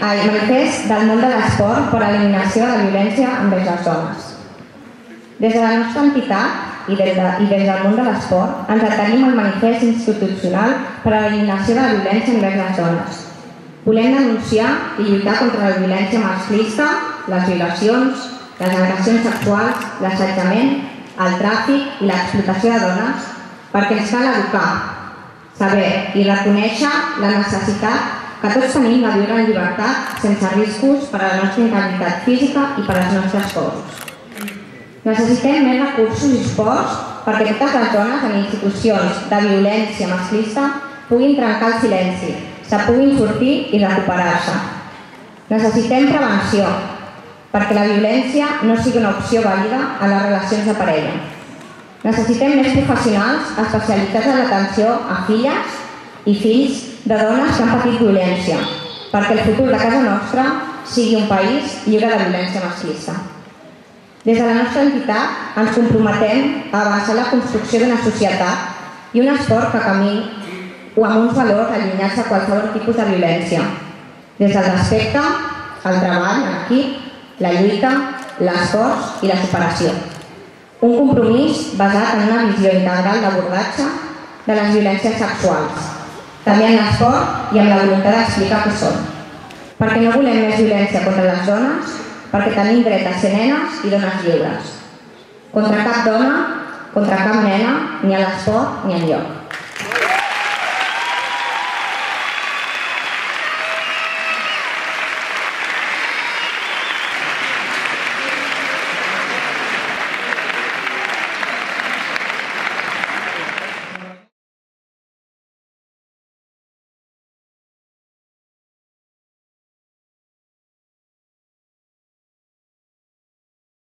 manifest del món de l'esport per a l'eliminació de la violència envers les dones. Des de la nostra entitat i des del món de l'esport ens adherim al manifest institucional per a l'eliminació de la violència envers les dones. Volem denunciar i lluitar contra la violència masclista, les violacions, les agressions sexuals, l'assetjament, el tràfic i l'explotació de dones, perquè ens cal educar, saber i reconèixer la necessitat que tots tenim de viure en llibertat sense riscos per a la nostra integritat física i per als nostres cossos. Necessitem més recursos i suports perquè totes les dones en institucions de violència masclista puguin trencar el silenci, se puguin sortir i recuperar-se. Necessitem prevenció perquè la violència no sigui una opció vàlida en les relacions de parella. Necessitem més professionals especialitzats en l'atenció a filles i fills de dones que han patit violència, perquè el futur de casa nostra sigui un país lliure de violència masclista. Des de la nostra entitat ens comprometem a avançar la construcció d'una societat i un esport que camini amb uns valors allunyats de qualsevol tipus de violència, des del respecte, el treball en equip, la lluita, l'esforç i la superació. Un compromís basat en una visió integral d'abordatge de les violències sexuals, també en l'esport i amb la voluntat d'explicar què són. Perquè no volem més violència contra les dones, perquè tenim dret a ser nenes i dones lliures. Contra cap dona, contra cap nena, ni a l'esport ni enlloc.